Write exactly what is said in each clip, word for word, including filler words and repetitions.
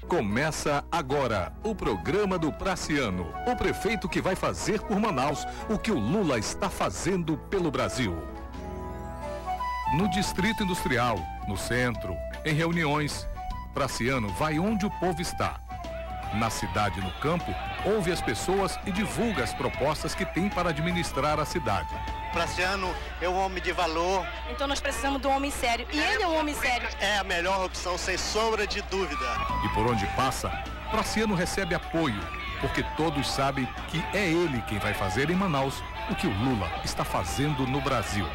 Começa agora o programa do Praciano, o prefeito que vai fazer por Manaus o que o Lula está fazendo pelo Brasil. No Distrito Industrial, no centro, em reuniões, Praciano vai onde o povo está. Na cidade e no campo, ouve as pessoas e divulga as propostas que tem para administrar a cidade. Praciano é um homem de valor. Então nós precisamos de um homem sério. E ele é um homem sério. É a melhor opção, sem sombra de dúvida. E por onde passa, Praciano recebe apoio, porque todos sabem que é ele quem vai fazer em Manaus o que o Lula está fazendo no Brasil.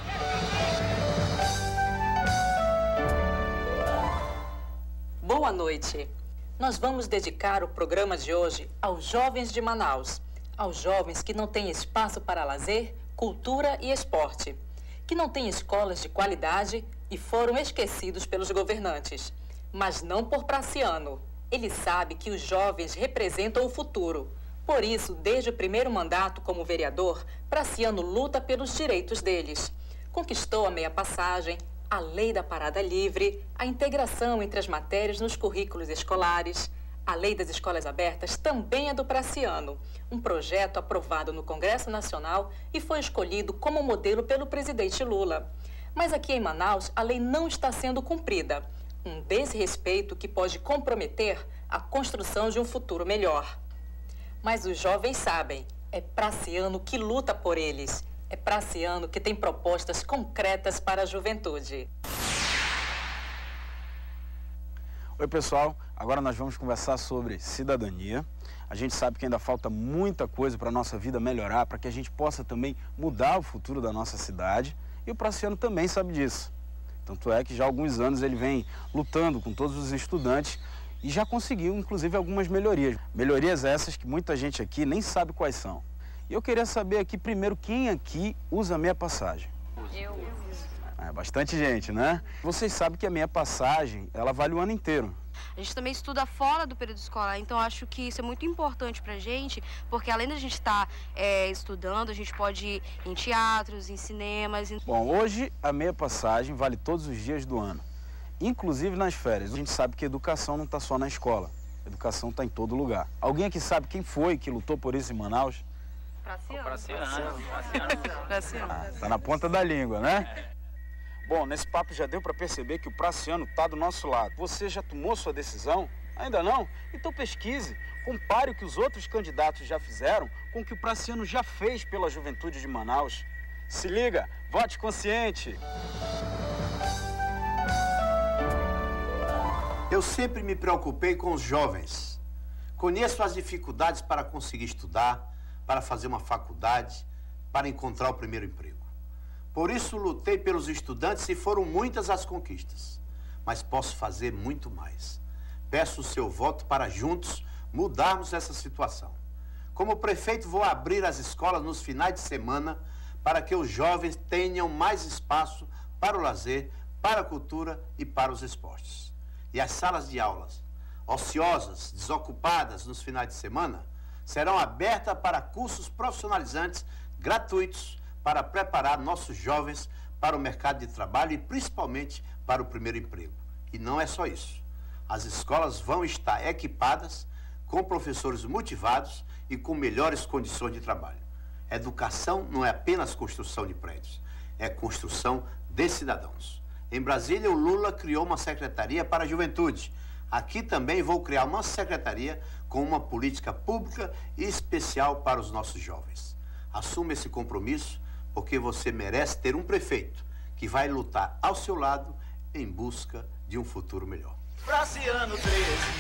Boa noite. Nós vamos dedicar o programa de hoje aos jovens de Manaus, aos jovens que não têm espaço para lazer, cultura e esporte, que não têm escolas de qualidade e foram esquecidos pelos governantes. Mas não por Praciano. Ele sabe que os jovens representam o futuro. Por isso, desde o primeiro mandato como vereador, Praciano luta pelos direitos deles. Conquistou a meia passagem, a lei da parada livre, a integração entre as matérias nos currículos escolares. A lei das escolas abertas também é do Praciano, um projeto aprovado no Congresso Nacional e foi escolhido como modelo pelo presidente Lula. Mas aqui em Manaus, a lei não está sendo cumprida, um desrespeito que pode comprometer a construção de um futuro melhor. Mas os jovens sabem, é Praciano que luta por eles. É Praciano que tem propostas concretas para a juventude. Oi pessoal, agora nós vamos conversar sobre cidadania. A gente sabe que ainda falta muita coisa para a nossa vida melhorar, para que a gente possa também mudar o futuro da nossa cidade. E o Praciano também sabe disso. Tanto é que já há alguns anos ele vem lutando com todos os estudantes e já conseguiu inclusive algumas melhorias. Melhorias essas que muita gente aqui nem sabe quais são. E eu queria saber aqui primeiro quem aqui usa meia passagem. Eu. É bastante gente, né? Vocês sabem que a meia passagem, ela vale o ano inteiro. A gente também estuda fora do período escolar, então acho que isso é muito importante pra gente, porque além da gente estar é, estudando, a gente pode ir em teatros, em cinemas. Em... Bom, hoje a meia passagem vale todos os dias do ano, inclusive nas férias. A gente sabe que educação não está só na escola, educação está em todo lugar. Alguém aqui sabe quem foi que lutou por isso em Manaus? Praciano. Praciano. Praciano. Ah, tá na ponta da língua, né? Bom, nesse papo já deu para perceber que o Praciano tá do nosso lado. Você já tomou sua decisão? Ainda não? Então pesquise, compare o que os outros candidatos já fizeram com o que o Praciano já fez pela juventude de Manaus. Se liga, vote consciente! Eu sempre me preocupei com os jovens. Conheço as dificuldades para conseguir estudar, para fazer uma faculdade, para encontrar o primeiro emprego. Por isso lutei pelos estudantes e foram muitas as conquistas. Mas posso fazer muito mais. Peço o seu voto para juntos mudarmos essa situação. Como prefeito, vou abrir as escolas nos finais de semana para que os jovens tenham mais espaço para o lazer, para a cultura e para os esportes. E as salas de aulas, ociosas, desocupadas nos finais de semana, serão abertas para cursos profissionalizantes gratuitos para preparar nossos jovens para o mercado de trabalho e principalmente para o primeiro emprego. E não é só isso. As escolas vão estar equipadas com professores motivados e com melhores condições de trabalho. Educação não é apenas construção de prédios, é construção de cidadãos. Em Brasília, o Lula criou uma secretaria para a juventude. Aqui também vou criar uma secretaria com uma política pública e especial para os nossos jovens. Assuma esse compromisso, porque você merece ter um prefeito que vai lutar ao seu lado em busca de um futuro melhor. Praciano treze.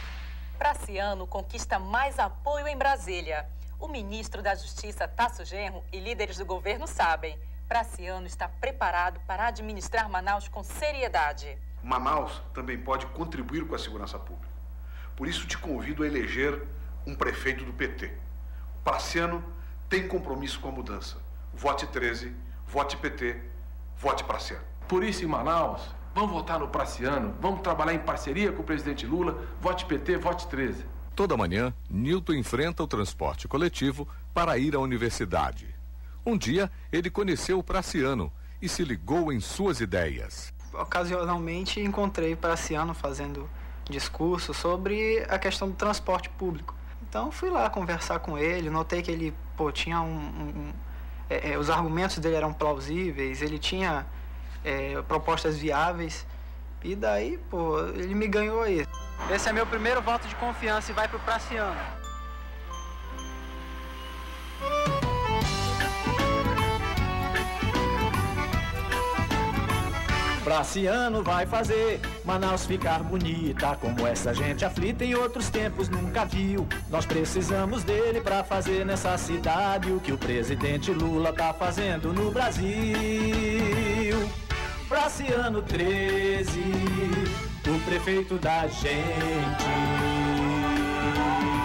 Praciano conquista mais apoio em Brasília. O ministro da Justiça, Tasso Genro, e líderes do governo sabem. Praciano está preparado para administrar Manaus com seriedade. Manaus também pode contribuir com a segurança pública. Por isso te convido a eleger um prefeito do P T. O Praciano tem compromisso com a mudança. Vote treze, vote P T, vote Praciano. Por isso, em Manaus, vamos votar no Praciano, vamos trabalhar em parceria com o presidente Lula, vote P T, vote treze. Toda manhã, Nilton enfrenta o transporte coletivo para ir à universidade. Um dia, ele conheceu o Praciano e se ligou em suas ideias. Ocasionalmente encontrei Praciano fazendo discurso sobre a questão do transporte público. Então fui lá conversar com ele, notei que ele pô, tinha um... um é, é, os argumentos dele eram plausíveis, ele tinha é, propostas viáveis, e daí, pô, ele me ganhou aí. Esse é meu primeiro voto de confiança e vai pro Praciano. Praciano vai fazer Manaus ficar bonita, como essa gente aflita em outros tempos nunca viu. Nós precisamos dele pra fazer nessa cidade o que o presidente Lula tá fazendo no Brasil. Praciano treze, o prefeito da gente.